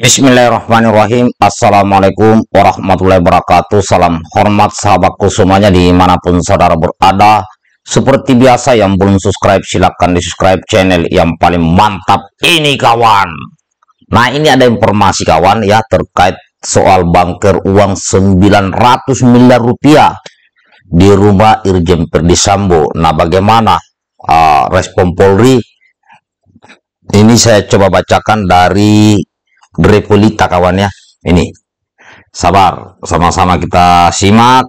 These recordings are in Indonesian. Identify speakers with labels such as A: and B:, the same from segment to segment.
A: Bismillahirrahmanirrahim. Assalamualaikum warahmatullahi wabarakatuh. Salam hormat sahabatku semuanya dimanapun saudara berada. Seperti biasa, yang belum subscribe silahkan di subscribe channel yang paling mantap ini kawan. Nah, ini ada informasi kawan ya terkait soal bangker uang 900 miliar rupiah di rumah Irjen Verdi Sambo. Nah, bagaimana respon Polri? Ini saya coba bacakan dari Repolita kawan ya. Ini sabar, sama-sama kita simak.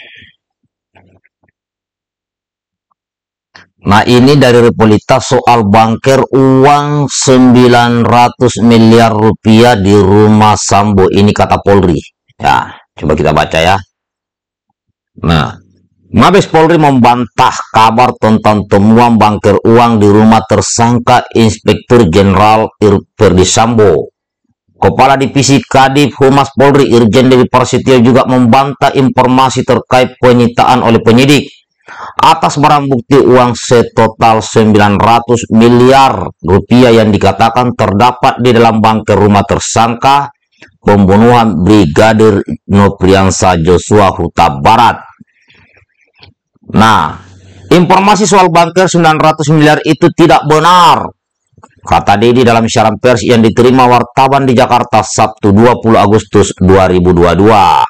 A: Nah, ini dari Repolita soal bangker uang 900 miliar rupiah di rumah Sambo. Ini kata Polri ya, coba kita baca ya. Nah, Mabes Polri membantah kabar tentang temuan bangker uang di rumah tersangka Inspektur Jenderal Verdi Sambo. Kepala Divisi Kadif Humas Polri Irjen Dedi Prasetyo juga membantah informasi terkait penyitaan oleh penyidik atas barang bukti uang setotal 900 miliar rupiah yang dikatakan terdapat di dalam bangker rumah tersangka pembunuhan Brigadir Nofriansah Joshua Huta Barat. Nah, informasi soal bangker 900 miliar itu tidak benar, kata Dedi dalam siaran pers yang diterima wartawan di Jakarta Sabtu 20 Agustus 2022.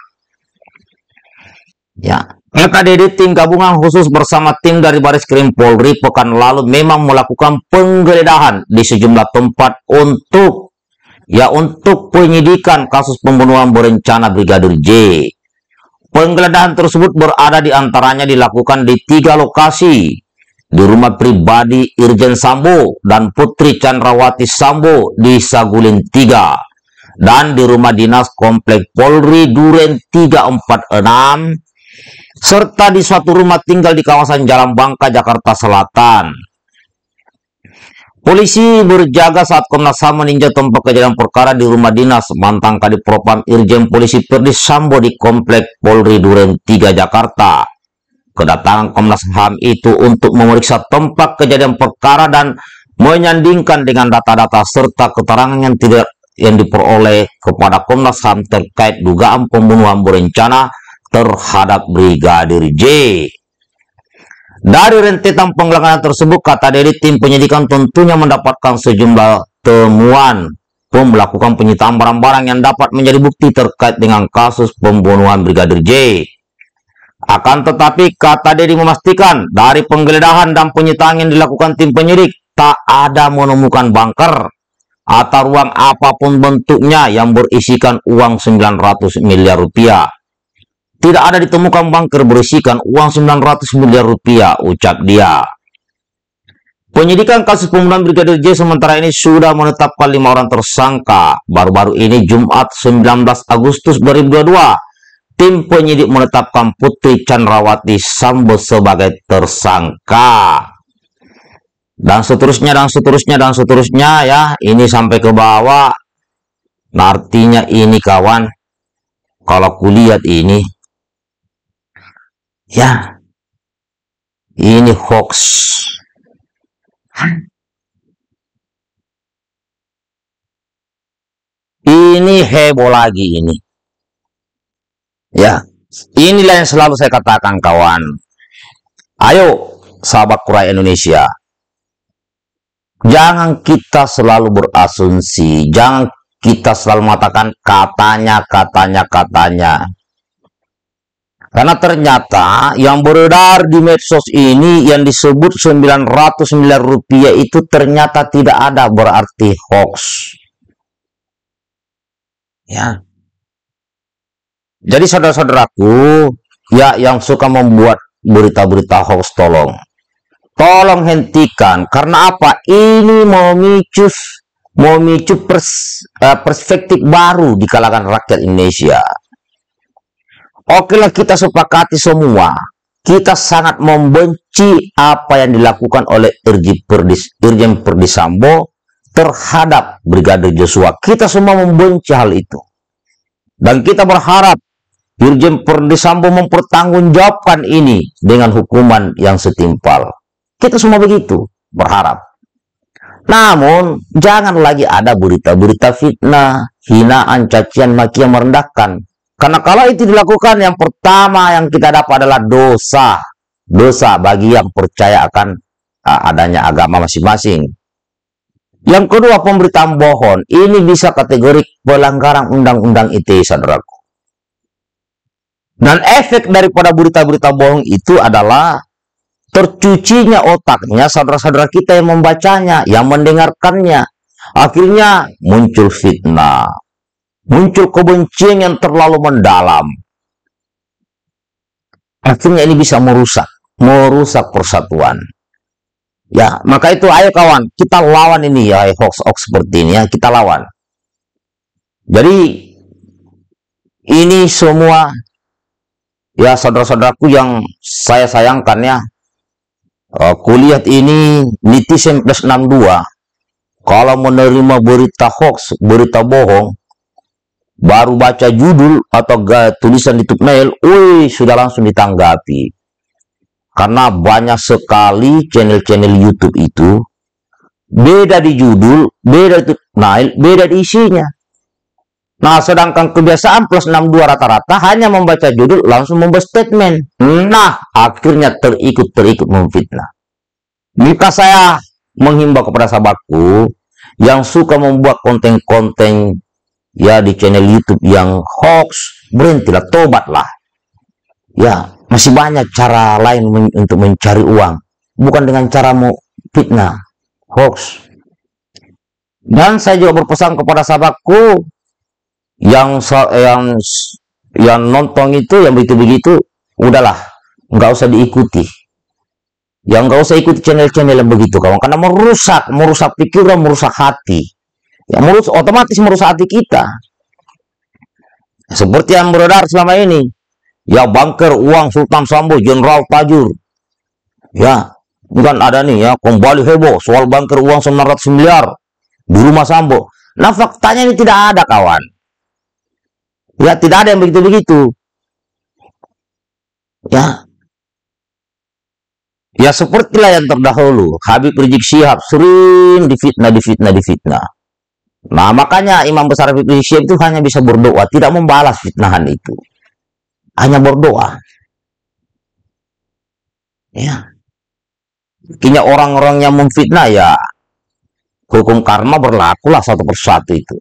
A: Ya, kata Dedi, tim gabungan khusus bersama tim dari Bareskrim Polri pekan lalu memang melakukan penggeledahan di sejumlah tempat untuk penyidikan kasus pembunuhan berencana Brigadir J. Penggeledahan tersebut berada di antaranya dilakukan di 3 lokasi. Di rumah pribadi Irjen Sambo dan Putri Chandrawati Sambo di Saguling 3, dan di rumah dinas Komplek Polri Duren 346, serta di suatu rumah tinggal di kawasan Jalan Bangka, Jakarta Selatan. Polisi berjaga saat Komnas HAM meninjau tempat kejadian perkara di rumah dinas mantan Kadif Propam Irjen Polisi Verdi Sambo di Komplek Polri Duren 3, Jakarta. Kedatangan Komnas HAM itu untuk memeriksa tempat kejadian perkara dan menyandingkan dengan data-data serta keterangan yang diperoleh kepada Komnas HAM terkait dugaan pembunuhan berencana terhadap Brigadir J. Dari rentetan penggeledahan tersebut, kata Dedi, tim penyidikan tentunya mendapatkan sejumlah temuan melakukan penyitaan barang-barang yang dapat menjadi bukti terkait dengan kasus pembunuhan Brigadir J. Akan tetapi, kata Dedi memastikan dari penggeledahan dan penyitaan yang dilakukan tim penyidik tak ada menemukan bangker atau ruang apapun bentuknya yang berisikan uang 900 miliar rupiah. Tidak ada ditemukan bangker berisikan uang 900 miliar rupiah, ucap dia. Penyidikan kasus pembunuhan Brigadir J sementara ini sudah menetapkan 5 orang tersangka. Baru-baru ini Jumat 19 Agustus 2022. Tim penyidik menetapkan Putri Chandrawati Sambo sebagai tersangka. Dan seterusnya, dan seterusnya, dan seterusnya ya. Ini sampai ke bawah. Nah, artinya ini kawan, kalau kulihat ini, ya, ini hoax. Ini heboh lagi ini. Ya, inilah yang selalu saya katakan kawan. Ayo sahabat kurai Indonesia, jangan kita selalu berasumsi, jangan kita selalu mengatakan katanya. Karena ternyata yang beredar di medsos ini yang disebut 900 miliar rupiah itu ternyata tidak ada, berarti hoax. Ya. Jadi saudara-saudaraku, ya yang suka membuat berita-berita hoax, tolong hentikan. Karena apa? Ini memicu perspektif baru di kalangan rakyat Indonesia. Oke lah, kita sepakati semua. Kita sangat membenci apa yang dilakukan oleh Irjen Verdi Sambo terhadap Brigadir Joshua. Kita semua membenci hal itu. Dan kita berharap Irjen Verdi Sambo mempertanggungjawabkan ini dengan hukuman yang setimpal. Kita semua begitu berharap. Namun, jangan lagi ada berita-berita fitnah, hinaan, cacian, makian, merendahkan. Karena kalau itu dilakukan, yang pertama yang kita dapat adalah dosa. Dosa bagi yang percaya akan adanya agama masing-masing. Yang kedua, pemberitaan bohong. Ini bisa kategori pelanggaran undang-undang ITE, saudaraku. Dan efek daripada berita-berita bohong itu adalah tercucinya otaknya saudara-saudara kita yang membacanya, yang mendengarkannya. Akhirnya muncul fitnah, muncul kebencian yang terlalu mendalam. Akhirnya ini bisa merusak persatuan. Ya, maka itu ayo kawan, kita lawan ini ya, hoax-hoax seperti ini ya, kita lawan. Jadi ini semua ya saudara-saudaraku yang saya sayangkan ya, kulihat ini netizen plus 62 kalau menerima berita hoax, berita bohong, baru baca judul atau tulisan di thumbnail, sudah langsung ditanggapi. Karena banyak sekali channel-channel YouTube itu beda di judul, beda di thumbnail, beda di isinya. Nah, sedangkan kebiasaan plus 62 rata-rata hanya membaca judul langsung membuat statement. Nah, akhirnya terikut memfitnah. Maka saya menghimbau kepada sahabatku yang suka membuat konten-konten ya di channel YouTube yang hoax, berhentilah, tobatlah. Ya, masih banyak cara lain untuk mencari uang, bukan dengan cara mau fitnah, hoax. Dan saya juga berpesan kepada sahabatku yang nonton itu, yang begitu-begitu, udahlah, nggak usah diikuti. Yang nggak usah ikuti channel-channel yang begitu, kawan, karena merusak pikiran, merusak hati. Ya, otomatis merusak hati kita. Seperti yang beredar selama ini. Ya, banker uang Sultan Sambo, Jenderal Tajur. Ya, bukan ada nih ya, kembali heboh soal banker uang 900 miliar di rumah Sambo. Nah, faktanya ini tidak ada, kawan. Ya, tidak ada yang begitu-begitu. Ya. Ya, sepertilah yang terdahulu. Habib Rizik Syihab sering difitnah. Nah, makanya Imam Besar Habib Rizik Syihab itu hanya bisa berdoa, tidak membalas fitnahan itu. Hanya berdoa. Ya. Akhirnya orang-orang yang memfitnah, ya hukum karma berlakulah satu persatu itu.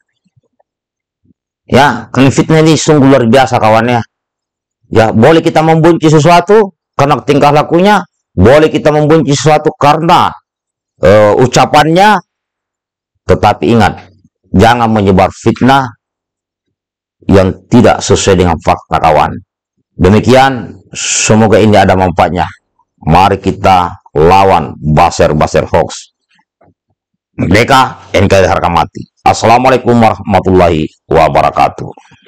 A: Ya, karena fitnah ini sungguh luar biasa, kawannya. Ya, boleh kita membenci sesuatu karena tingkah lakunya, boleh kita membenci sesuatu karena ucapannya, tetapi ingat, jangan menyebar fitnah yang tidak sesuai dengan fakta, kawan. Demikian, semoga ini ada manfaatnya. Mari kita lawan baser-baser hoax. Merdeka, NKRI harga mati. Assalamualaikum warahmatullahi wabarakatuh.